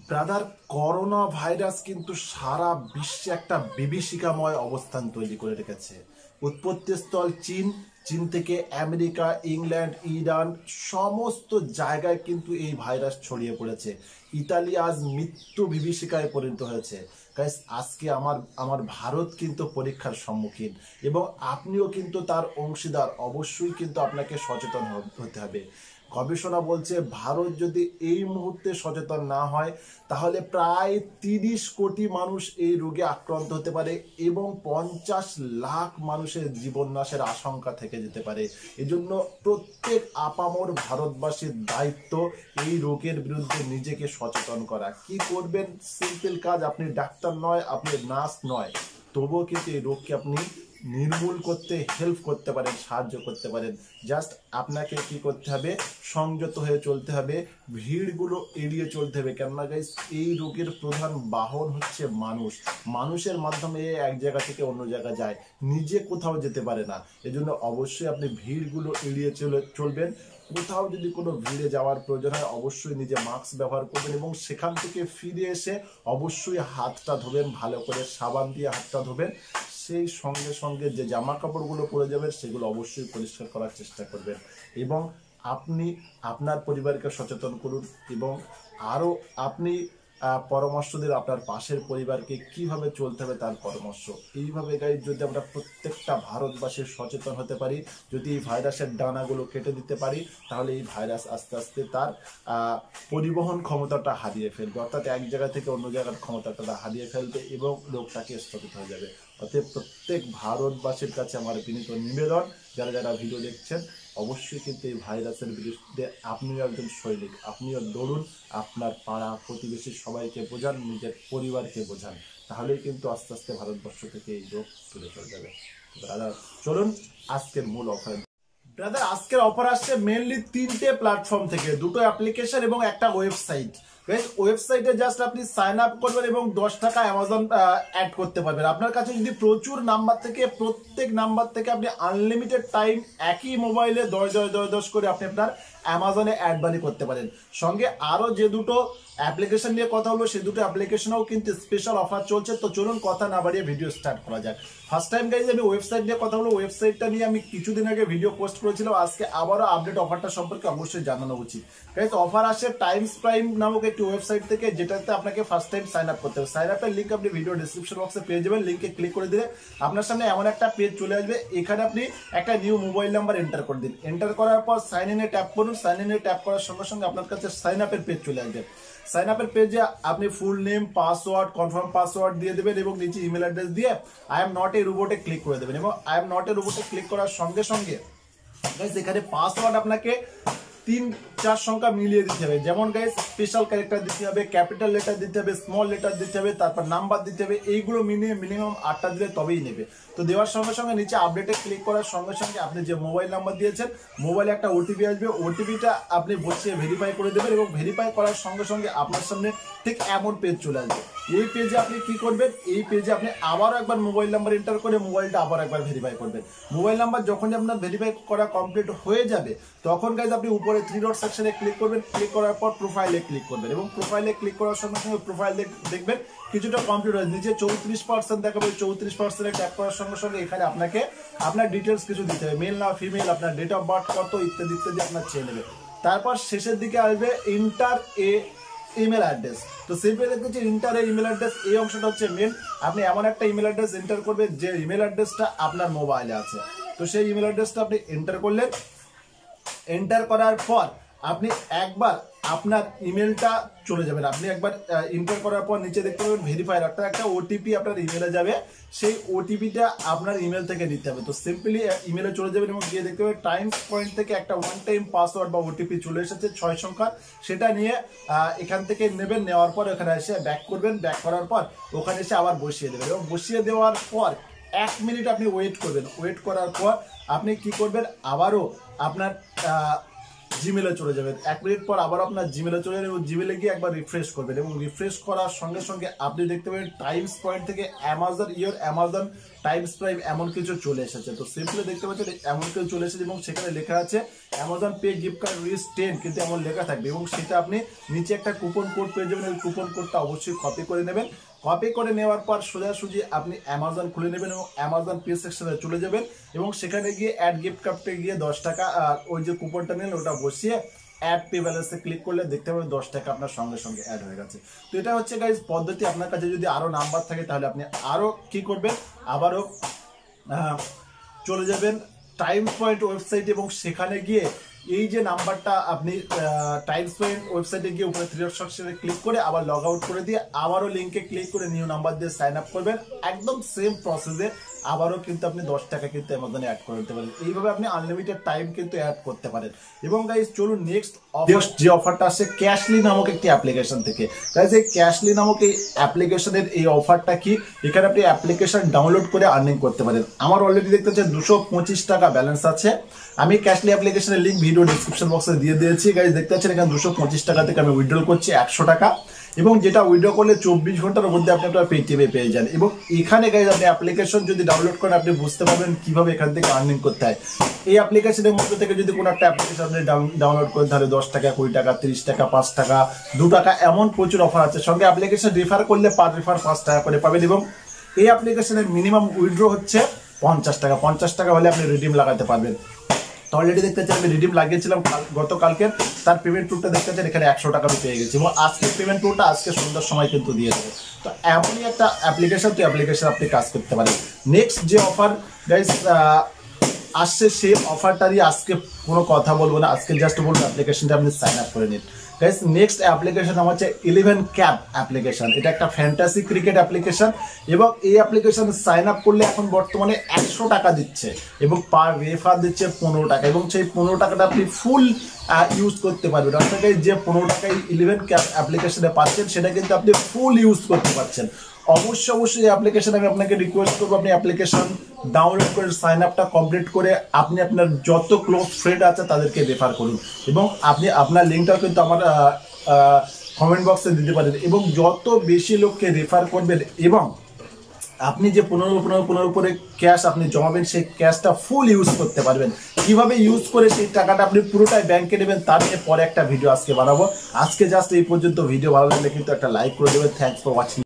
Brother, corona virus কিন্তু সারা বিশ্বে একটা বিভীষিকাময় অবস্থান তৈরি করে রেখেছে। উৎপত্তিস্থল চীন, চীন থেকে আমেরিকা, ইংল্যান্ড, ইরান সমস্ত জায়গায় কিন্তু এই ভাইরাস ছড়িয়ে পড়েছে। ইতালি আজ মৃত্যু বিভীষিকায় পরিণত হয়েছে। গাইস, আজকে আমার ভারত কিন্তু পরীক্ষার সম্মুখীন এবং আপনিও কিন্তু তার অংশীদার। অবশ্যই কিন্তু আপনাকে সচেতন হতে হবে। গবেষণা বলছে ভারত যদি এই মুহূর্তে সচেতন না হয় তাহলে প্রায় 30 কোটি মানুষ এই রোগে আক্রান্ত হতে পারে এবং 50 লাখ মানুষের জীবন নাশের আশঙ্কা থেকে যেতে পারে। এজন্য প্রত্যেক আপামর ভারতবাসীর দায়িত্ব এই রোগের বিরুদ্ধে নিজেকে সচেতন করা। কি করবেন? সিম্পল কাজ। আপনি ডাক্তার নয়, আপনি নার্স নয়, তবুও কিন্তু এই রোগকে আপনি নির্মূল করতে হেল্প করতে পারেন, সাহায্য করতে পারেন। জাস্ট আপনাকে কি করতে হবে? সংযত হয়ে চলতে হবে, ভিড়গুলো এড়িয়ে চলতে হবে। কেননা গাইস, এই রোগের প্রধান বাহন হচ্ছে মানুষ। মানুষের মাধ্যমে এক জায়গা থেকে অন্য জায়গায় যায়, নিজে কোথাও যেতে পারে না। এজন্য অবশ্যই আপনি ভিড়গুলো এড়িয়ে চলবেন। কোথাও যদি কোনো ভিড়ে যাওয়ার প্রয়োজন হয় অবশ্যই নিজে মাস্ক ব্যবহার করবেন এবং সেখান থেকে ফিরে এসে অবশ্যই হাতটা ধোবেন, ভালো করে সাবান দিয়ে হাতটা ধোবেন। সেই সঙ্গে সঙ্গে যে জামা কাপড়গুলো পরে যাবেন সেগুলো অবশ্যই পরিষ্কার করার চেষ্টা করবেন এবং আপনি আপনার পরিবারকে সচেতন করুন এবং আরও আপনি পরামর্শ দিন আপনার পাশের পরিবারকে কিভাবে চলতে হবে তার পরামর্শ। এইভাবে গাইজ যদি আমরা প্রত্যেকটা ভারতবাসী সচেতন হতে পারি, যদি এই ভাইরাসের ডানাগুলো কেটে দিতে পারি, তাহলে এই ভাইরাস আস্তে আস্তে তার পরিবহন ক্ষমতাটা হারিয়ে ফেলবে, অর্থাৎ এক জায়গা থেকে অন্য জায়গার ক্ষমতাটা হারিয়ে ফেলবে এবং রোগটাকে স্থগিত হয়ে যাবে। অতএব প্রত্যেক ভারতবাসীর কাছে আমার বিনীত নিবেদন, যারা যারা ভিডিও দেখছেন অবশ্যই কিন্তু এই ভাইরাসের বিরুদ্ধে আপনিও একজন সৈনিক, আপনিও দৌড়ুন, আপনার পাড়া প্রতিবেশী সবাইকে বোঝান, নিজের পরিবারকে বোঝান, তাহলেই কিন্তু আস্তে আস্তে ভারতবর্ষ থেকে এই রোগ তুলে চলে যাবে। ব্রাদার, চলুন আজকের মূল অফার। ব্রাদার, আজকের অফার আসছে মেনলি 3টে প্ল্যাটফর্ম থেকে, 2টো অ্যাপ্লিকেশন এবং একটা ওয়েবসাইট। ওয়েবসাইটে জাস্ট আপনি সাইন আপ করবেন এবং 10 টাকা অ্যামাজন অ্যাড করতে পারবেন। আপনার কাছে যদি প্রচুর নাম্বার থেকে, প্রত্যেক নাম্বার থেকে আপনি আনলিমিটেড টাইম একই মোবাইলে 10 করে আপনি আপনার অ্যামাজনে অ্যাড বানি করতে পারেন। সঙ্গে আরও যে 2টো অ্যাপ্লিকেশন নিয়ে কথা হলো সেই 2টো অ্যাপ্লিকেশনেও কিন্তু স্পেশাল অফার চলছে। তো চলুন কথা না বাড়িয়ে ভিডিও স্টার্ট করা যাক। ফার্স্ট টাইম গাইজ আমি ওয়েবসাইট নিয়ে কথা হলো। ওয়েবসাইটটা নিয়ে আমি কিছুদিন আগে ভিডিও পোস্ট করেছিলাম, আজকে আবারও আপডেট অফারটা সম্পর্কে অবশ্যই জানানো উচিত। গাইজ, অফার আসে টাইমস প্রাইম নামক একটি ওয়েবসাইট থেকে, যেটাতে আপনাকে ফার্স্ট টাইম সাইন আপ করতে হবে। সাইন আপের লিঙ্ক আপনি ভিডিও ডিসক্রিপশন বক্সে পেয়ে যাবেন। লিঙ্কে ক্লিক করে দিলে আপনার সামনে এমন একটা পেজ চলে আসবে, এখানে আপনি একটা নিউ মোবাইল নাম্বার এন্টার করে দিন। এন্টার করার পর সাইন ইনে ট্যাপ করুন। সাইন ইনে ট্যাপ করার সঙ্গে সঙ্গে আপনার কাছে সাইন আপের পেজ চলে আসবে। সাইন আপের পেজে আপনি full name, password, confirm password দিয়ে দেবেন এবং নিচে ইমেল অ্যাড্রেস দিয়ে আই এম নট এ রোবটে ক্লিক করে দেবেন এবং আই এম নট এ রোবটে ক্লিক করার সঙ্গে সঙ্গে গাইস এখানে পাসওয়ার্ড আপনাকে 3-4 সংখ্যা মিলিয়ে দিতে হবে। যেমন গাইস স্পেশাল ক্যারেক্টার দিতে হবে, ক্যাপিটাল লেটার দিতে হবে, স্মল লেটার দিতে হবে, তারপর নাম্বার দিতে হবে। এইগুলো মিনিমাম 8টা দিলে তবেই নেবে। তো দেওয়ার সঙ্গে সঙ্গে নিচে আপডেটে ক্লিক করার সঙ্গে সঙ্গে আপনি যে মোবাইল নাম্বার দিয়েছেন মোবাইলে একটা ওটিপি আসবে। ওটিপিটা আপনি বসিয়ে ভেরিফাই করে দেবেন এবং ভেরিফাই করার সঙ্গে সঙ্গে আপনার সামনে ঠিক এমন পেজ চলে আসবে। এই পেজে আপনি কি করবেন? এই পেজে আপনি আবারও একবার মোবাইল নাম্বার এন্টার করে মোবাইলটা আবার একবার ভেরিফাই করবেন। মোবাইল নাম্বার যখন আপনার ভেরিফাই করা কমপ্লিট হয়ে যাবে তখন গাইজ আপনি উপরে 3 ডট সেকশনে ক্লিক করবেন। ক্লিক করার পর প্রোফাইলে ক্লিক করবেন এবং প্রোফাইলে ক্লিক করার সঙ্গে সঙ্গে প্রোফাইল দেখবেন কিছুটা কমপ্লিট হয়ে নিচে 34% দেখাবে। 34% ট্যাপ করার সঙ্গে সঙ্গে এখানে আপনাকে আপনার ডিটেলস কিছু দিতে হবে, মেল না ফিমেল, আপনার ডেট অফ বার্থ কত ইত্যাদি ইত্যাদি আপনার চেয়ে নেবে। তারপর শেষের দিকে আসবে ইন্টার এ ইমেল অ্যাড্রেস। তো সিম্পলি দেখতে হচ্ছে ইন্টার এ ইমেল অ্যাড্রেস, এই অংশটা হচ্ছে মেন। আপনি এমন একটা ইমেল অ্যাড্রেস এন্টার করবেন যে ইমেল অ্যাড্রেসটা আপনার মোবাইলে আছে। তো সেই ইমেল অ্যাড্রেসটা আপনি এন্টার করলেন। এন্টার করার পর আপনি একবার আপনার ইমেলটা চলে যাবেন। আপনি একবার এন্টার করার পর নিচে দেখতে পাবেন ভেরিফায়ার, একটা ওটিপি আপনার ইমেলে যাবে। সেই ওটিপিটা আপনার ইমেল থেকে নিতে হবে। তো সিম্পলি ইমেলে চলে যাবেন এবং গিয়ে দেখতে পাবেন টাইমস পয়েন্ট থেকে একটা ওয়ান টাইম পাসওয়ার্ড বা ওটিপি চলে এসেছে 6 সংখ্যার। সেটা নিয়ে এখান থেকে নেবেন। নেওয়ার পর এখানে এসে ব্যাক করবেন। ব্যাক করার পর ওখানে এসে আবার বসিয়ে দেবেন এবং বসিয়ে দেওয়ার পর 1 মিনিট আপনি ওয়েট করবেন। ওয়েট করার পর আপনি কি করবেন? আবারও আপনার জিমেলে চলে যাবেন। 1 মিনিট পর আবার আপনার জিমেলে চলে যাবেন এবং জিমেলে গিয়ে একবার রিফ্রেশ করবেন এবং রিফ্রেশ করার সঙ্গে সঙ্গে আপনি দেখতে পাবেন টাইমস পয়েন্ট থেকে অ্যামাজন টাইমস প্রাইম এমন কিছু চলে এসেছে। তো সিম্পলি দেখতে পাচ্ছেন এমন কিছু চলে এসেছে এবং সেখানে লেখা আছে অ্যামাজন পে গিফট কার্ড রিচ 10 কিন্তু এমন লেখা থাকবে এবং সেটা আপনি নিচে একটা কুপন কোড পেয়ে যাবেন। ওই কুপন কোডটা অবশ্যই কপি করে নেবেন। কপি করে নেওয়ার পর সোজাসুজি আপনি অ্যামাজন খুলে নেবেন এবং অ্যামাজন পে সেকশনে চলে যাবেন এবং সেখানে গিয়ে অ্যাড গিফট কার্ডে গিয়ে 10 টাকা ওই যে কুপনটা নিলেন ওটা বসিয়ে অ্যাড পে ব্যালেন্সে ক্লিক করলে দেখতে পাবেন 10 টাকা আপনার সঙ্গে সঙ্গে অ্যাড হয়ে গেছে। তো এটা হচ্ছে গাইজ পদ্ধতি। আপনার কাছে যদি আরো নাম্বার থাকে তাহলে আপনি আরো কি করবেন, আবারও চলে যাবেন টাইমস পয়েন্ট ওয়েবসাইট এবং সেখানে গিয়ে এই যে নাম্বারটা আপনি টাইমস পয়েন্ট ওয়েবসাইটে গিয়ে উপরে থ্রি ডট সেকশনে ক্লিক করে আবার লগ আউট করে দিয়ে আবারও লিঙ্কে ক্লিক করে নিউ নাম্বার দিয়ে সাইন আপ করবেন। একদম সেম প্রসেসে আবারও কিন্তু আপনি 10 টাকা কিন্তু অ্যামাজনে অ্যাড করে দিতে পারেন। এইভাবে আপনি আনলিমিটেড টাইম কিন্তু অ্যাড করতে পারেন। এবং গাইজ চলুন নেক্সট যে অফারটা আসে ক্যাশলি নামক একটি অ্যাপ্লিকেশন থেকে। গাইজ এই ক্যাশলি নামক এই অ্যাপ্লিকেশনের এই অফারটা কি, এখানে আপনি অ্যাপ্লিকেশন ডাউনলোড করে আর্নিং করতে পারেন। আমার অলরেডি দেখতে পাচ্ছেন 225 টাকা ব্যালেন্স আছে। আমি ক্যাশলি অ্যাপ্লিকেশনের লিঙ্ক ভিডিও ডিসক্রিপশন বক্সে দিয়ে দিয়েছি। গাইজ দেখতে পাচ্ছেন এখানে 225 টাকা থেকে আমি উইথড্রল করছি 100 টাকা এবং যেটা উইথড্র করলে 24 ঘন্টার মধ্যে আপনি আপনার পেটিএমে পেয়ে যান। এবং এখানে গাইজ আপনি অ্যাপ্লিকেশন যদি ডাউনলোড করেন আপনি বুঝতে পারবেন কিভাবে এখান থেকে আর্নিং করতে হয়। এই অ্যাপ্লিকেশনের মধ্যে থেকে যদি কোনো একটা অ্যাপ্লিকেশন আপনি ডাউনলোড করেন তাহলে 10 টাকা, 20 টাকা, 30 টাকা, 5 টাকা, 2 টাকা এমন প্রচুর অফার আছে। সঙ্গে অ্যাপ্লিকেশন রেফার করলে পার রেফার 5 টাকা করে পাবেন এবং এই অ্যাপ্লিকেশনের মিনিমাম উইথড্র হচ্ছে 50 টাকা। 50 টাকা হলে আপনি রিডিম লাগাতে পারবেন। অলরেডি দেখতে পাচ্ছেন আমি রিডিম লাগিয়েছিলাম গতকালকে, তার পেমেন্ট প্রুফটা দেখতে পাচ্ছেন এখানে 100 টাকা আমি পেয়ে গেছি এবং আজকে পেমেন্ট প্রুফটা আজকে সন্ধ্যার সময় কিন্তু দিয়ে দেবে। তো এমনই একটা অ্যাপ্লিকেশন, তো অ্যাপ্লিকেশন আপনি কাজ করতে পারেন। নেক্সট যে অফার গাইস আসছে সেই অফারটারই আজকে কোনো কথা বলবো না, আজকে জাস্ট বলবো অ্যাপ্লিকেশনটা আপনি সাইন আপ করে নিন। গাইস নেক্সট অ্যাপ্লিকেশন আমার হচ্ছে 11 ক্যাপ অ্যাপ্লিকেশন। এটা একটা ফ্যান্টাসি ক্রিকেট অ্যাপ্লিকেশন এবং এই অ্যাপ্লিকেশন সাইন আপ করলে এখন বর্তমানে 100 টাকা দিচ্ছে এবং পার রেফার দিচ্ছে 15 টাকা এবং সেই 15 টাকাটা আপনি ফুল ইউজ করতে পারবেন। আপনাকে যে 15 টাকায় 11 ক্যাপ অ্যাপ্লিকেশনে পাচ্ছেন সেটা কিন্তু আপনি ফুল ইউজ করতে পারছেন। অবশ্যই অ্যাপ্লিকেশন আমি আপনাকে রিকোয়েস্ট করবো আপনি অ্যাপ্লিকেশন ডাউনলোড করে সাইন আপটা কমপ্লিট করে আপনি আপনার যত ক্লোজ ফ্রেন্ড আছে তাদেরকে রেফার করুন এবং আপনি আপনার লিঙ্কটাও কিন্তু আমার কমেন্ট বক্সে দিতে পারেন এবং যত বেশি লোককে রেফার করবেন এবং আপনি যে 15 করে ক্যাশ আপনি জমাবেন সেই ক্যাশটা ফুল ইউজ করতে পারবেন। কিভাবে ইউজ করে সেই টাকাটা আপনি পুরোটাই ব্যাংকে নেবেন তার নিয়ে পরে একটা ভিডিও আজকে বানাবো। আজকে জাস্ট এই পর্যন্ত। ভিডিও ভালো লাগলে কিন্তু একটা লাইক করে দেবেন। Thanks for watching.